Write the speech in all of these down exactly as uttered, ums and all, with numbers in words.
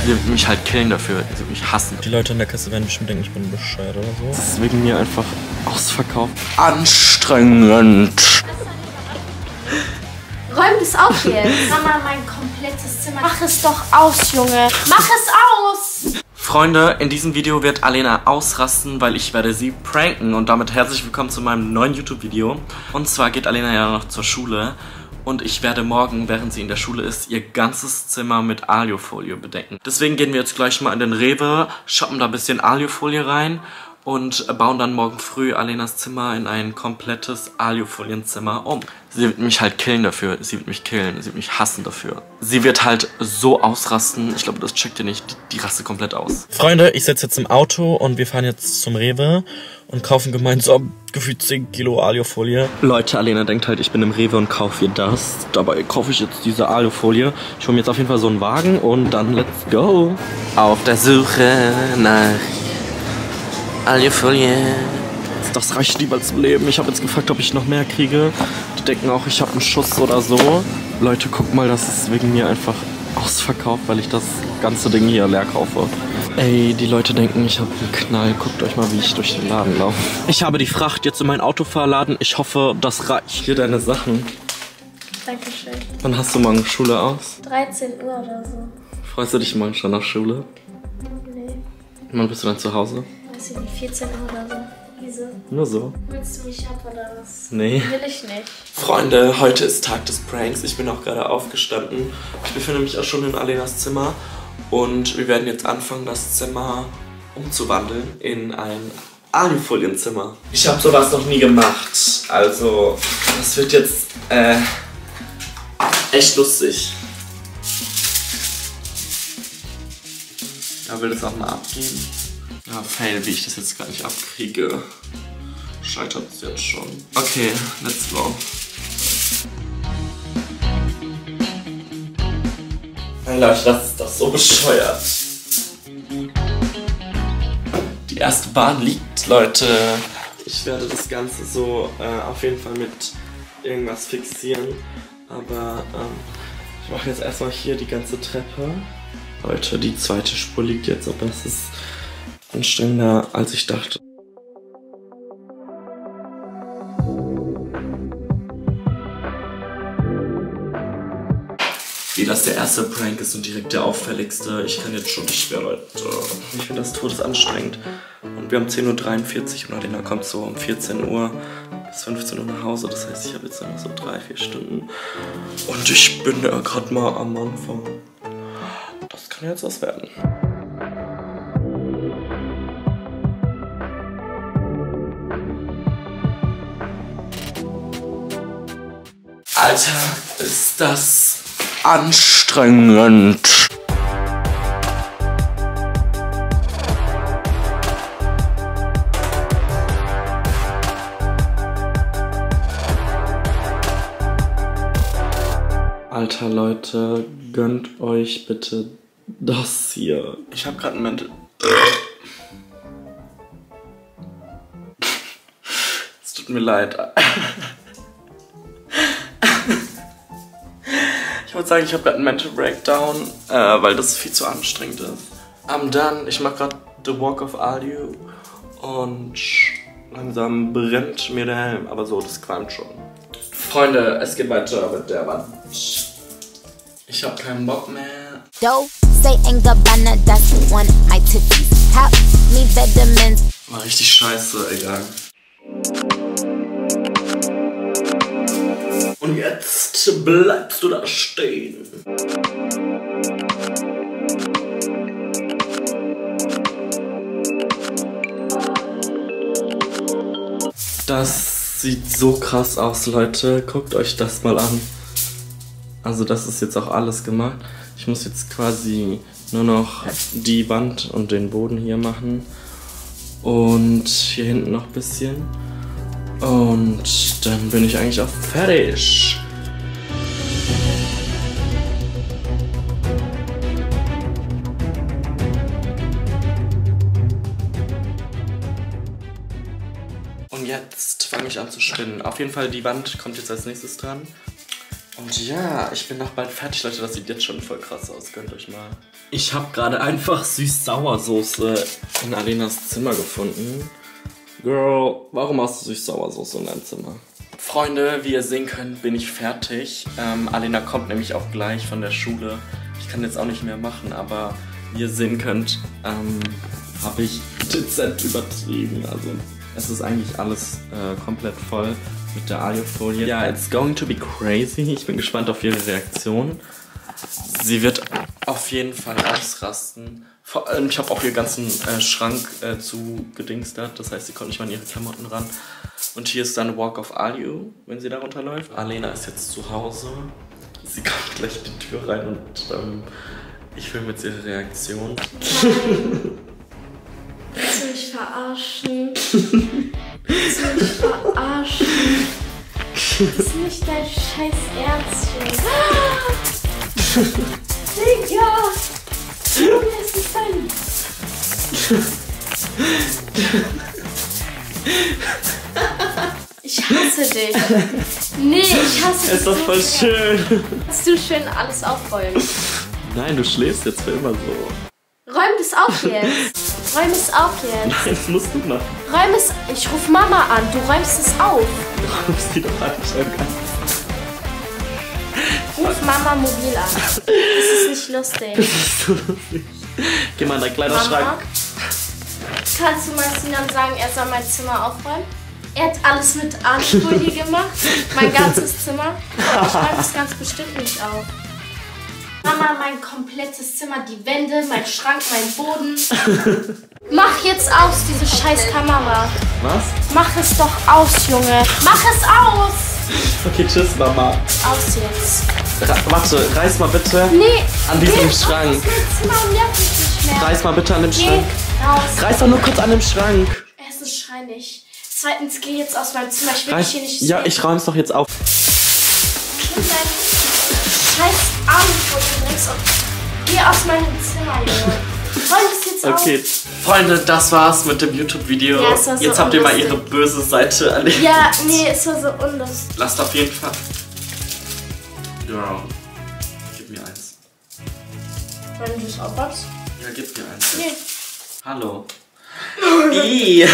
Sie wird mich halt killen dafür. Sie wird mich hassen. Die Leute in der Kasse werden bestimmt denken, ich bin bescheuert oder so. Das ist wegen mir einfach ausverkauft. Anstrengend. Räum das auf jetzt. Mama, mein komplettes Zimmer. Mach es doch aus, Junge. Mach es aus! Freunde, in diesem Video wird Alena ausrasten, weil ich werde sie pranken. Und damit herzlich willkommen zu meinem neuen YouTube-Video. Und zwar geht Alena ja noch zur Schule. Und ich werde morgen, während sie in der Schule ist, ihr ganzes Zimmer mit Alufolie bedecken. Deswegen gehen wir jetzt gleich mal in den Rewe, shoppen da ein bisschen Alufolie rein und bauen dann morgen früh Alenas Zimmer in ein komplettes Alufolienzimmer um. Sie wird mich halt killen dafür. Sie wird mich killen. Sie wird mich hassen dafür. Sie wird halt so ausrasten. Ich glaube, das checkt ihr nicht. Die, die raste komplett aus. Freunde, ich sitze jetzt im Auto und wir fahren jetzt zum Rewe und kaufen gemeinsam gefühlt zehn Kilo Alufolie. Leute, Alena denkt halt, ich bin im Rewe und kaufe ihr das. Dabei kaufe ich jetzt diese Alufolie. Ich hole mir jetzt auf jeden Fall so einen Wagen und dann let's go. Auf der Suche nach Alufolie. Das reicht lieber zum Leben. Ich habe jetzt gefragt, ob ich noch mehr kriege. Die denken auch, ich habe einen Schuss oder so. Leute, guck mal, das ist wegen mir einfach ausverkauft, weil ich das ganze Ding hier leer kaufe. Ey, die Leute denken, ich habe einen Knall. Guckt euch mal, wie ich durch den Laden laufe. Ich habe die Fracht jetzt in meinen Auto verladen. Ich hoffe, das reicht. Hier deine Sachen. Dankeschön. Wann hast du morgen Schule aus? dreizehn Uhr oder so. Freust du dich morgen schon nach Schule? Nee. Wann bist du dann zu Hause? Weiß ich nicht, vierzehn Uhr oder so. Wieso? Nur so. Willst du mich ab oder was? Nee. Will ich nicht. Freunde, heute ist Tag des Pranks. Ich bin auch gerade aufgestanden. Ich befinde mich auch schon in Alenas Zimmer. Und wir werden jetzt anfangen, das Zimmer umzuwandeln in ein Alufolienzimmer. Ich habe sowas noch nie gemacht. Also, das wird jetzt äh, echt lustig. Ja, will das auch mal abgehen? Ja, fail, wie ich das jetzt gar nicht abkriege. Scheitert es jetzt schon. Okay, let's go. Hey Leute, das ist doch so bescheuert. Die erste Bahn liegt, Leute. Ich werde das Ganze so äh, auf jeden Fall mit irgendwas fixieren. Aber ähm, ich mache jetzt erstmal hier die ganze Treppe. Leute, die zweite Spur liegt jetzt, aber es ist anstrengender, als ich dachte. Wie das der erste Prank ist und direkt der auffälligste. Ich kann jetzt schon nicht mehr, Leute. Ich finde das todesanstrengend. Und wir haben zehn Uhr dreiundvierzig und Alena kommt so um vierzehn Uhr bis fünfzehn Uhr nach Hause. Das heißt, ich habe jetzt noch so drei, vier Stunden. Und ich bin ja gerade mal am Anfang. Das kann jetzt was werden. Alter, ist das anstrengend. Alter, Leute, gönnt euch bitte das hier. Ich habe gerade ein Mental... Es tut mir leid. Ich würde sagen, ich habe gerade einen Mental Breakdown, äh, weil das viel zu anstrengend ist. I'm done. Ich mache gerade The Walk of Alu und langsam brennt mir der Helm, aber so, das qualmt schon. Freunde, es geht weiter mit der Wand. Ich habe keinen Bock mehr. War richtig scheiße, egal. Und jetzt bleibst du da stehen. Das sieht so krass aus, Leute. Guckt euch das mal an. Also das ist jetzt auch alles gemacht. Ich muss jetzt quasi nur noch die Wand und den Boden hier machen. Und hier hinten noch ein bisschen. Und dann bin ich eigentlich auch fertig. Und jetzt fange ich an zu spinnen. Auf jeden Fall, die Wand kommt jetzt als nächstes dran. Und ja, ich bin noch bald fertig, Leute. Das sieht jetzt schon voll krass aus. Gönnt euch mal. Ich habe gerade einfach Süß-Sauersoße in Alenas Zimmer gefunden. Girl, warum hast du Süß-Sauersoße in deinem Zimmer? Freunde, wie ihr sehen könnt, bin ich fertig. Ähm, Alena kommt nämlich auch gleich von der Schule. Ich kann jetzt auch nicht mehr machen, aber wie ihr sehen könnt, ähm, habe ich dezent übertrieben. Also es ist eigentlich alles äh, komplett voll mit der Alufolie. Ja, it's going to be crazy. Ich bin gespannt auf ihre Reaktion. Sie wird auf jeden Fall ausrasten. Vor allem, ich habe auch ihren ganzen äh, Schrank äh, zugedingstert. Das heißt, sie kommt nicht mal an ihre Klamotten ran. Und hier ist dann Walk of Alu, wenn sie da runterläuft. Alena ist jetzt zu Hause. Sie kommt gleich in die Tür rein und ähm, ich filme jetzt ihre Reaktion. Willst du mich verarschen? Willst du mich verarschen? Das ist nicht dein scheiß Ärztchen. Digga! Junge, es ist dein... Ich hasse dich. Nee, ich hasse dich. Ist doch voll schön. Kannst du schön alles aufräumen? Nein, du schläfst jetzt für immer so. Räum das auf jetzt. Räum es auf jetzt. Nein, das musst du machen. Räum es... Ich ruf Mama an. Du räumst es auf. Du räumst die doch an, schon ganz. Ruf Mama mobil an. Das ist nicht lustig. Das ist so lustig. Geh mal in dein Kleiderschrank. Mama, kannst du mal Sinan sagen, er soll mein Zimmer aufräumen? Er hat alles mit Alufolie gemacht. Mein ganzes Zimmer. Ich räume es ganz bestimmt nicht auf. Mama, mein komplettes Zimmer, die Wände, mein Schrank, mein Boden. Mach jetzt aus, diese scheiß Kamera. Was? Mach es doch aus, Junge. Mach es aus. Okay, tschüss, Mama. Aus jetzt. Ra warte, reiß mal bitte Nee. an diesem nee, Schrank. Das Zimmer nervt mich nicht mehr. Reiß mal bitte an dem Geh Schrank. raus. Reiß doch nur kurz an dem Schrank. Erstens schrei nicht. Zweitens geh jetzt aus meinem Zimmer. Ich will Reiß, dich hier nicht ja, sehen. ich räum's doch jetzt auf. Nimm dein scheiß Alufolie links und geh aus meinem Zimmer, Junge. Räum das jetzt auf. Okay, Freunde, das war's mit dem YouTube-Video. Ja, es war so jetzt habt ihr mal unlustig. ihre böse Seite erlebt. Ja, nee, es war so unlustig. Lasst auf jeden Fall. Girl, gib mir eins. Wenn du es aufwachst? Ja, gib mir eins. Nee. Hallo. I.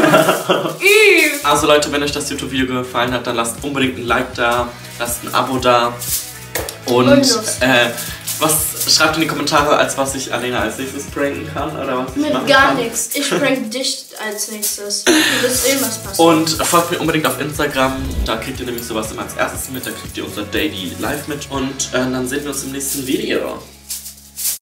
Also Leute, wenn euch das YouTube-Video gefallen hat, dann lasst unbedingt ein Like da, lasst ein Abo da und äh, was schreibt in die Kommentare, als was ich Alena als nächstes pranken kann oder was ich Mit machen gar kann. nichts. Ich prank dich als nächstes. Du wirst sehen, was passiert. Und folgt mir unbedingt auf Instagram, da kriegt ihr nämlich sowas immer als erstes mit, da kriegt ihr unser Daily Live mit und äh, dann sehen wir uns im nächsten Video.